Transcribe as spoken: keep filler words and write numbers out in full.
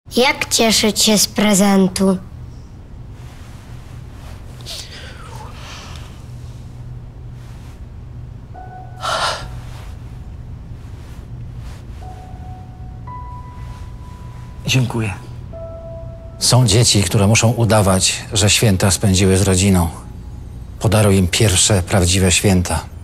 Jak cieszyć się z prezentu? Dziękuję. Są dzieci, które muszą udawać, że święta spędziły z rodziną. Podaruj im pierwsze, prawdziwe święta.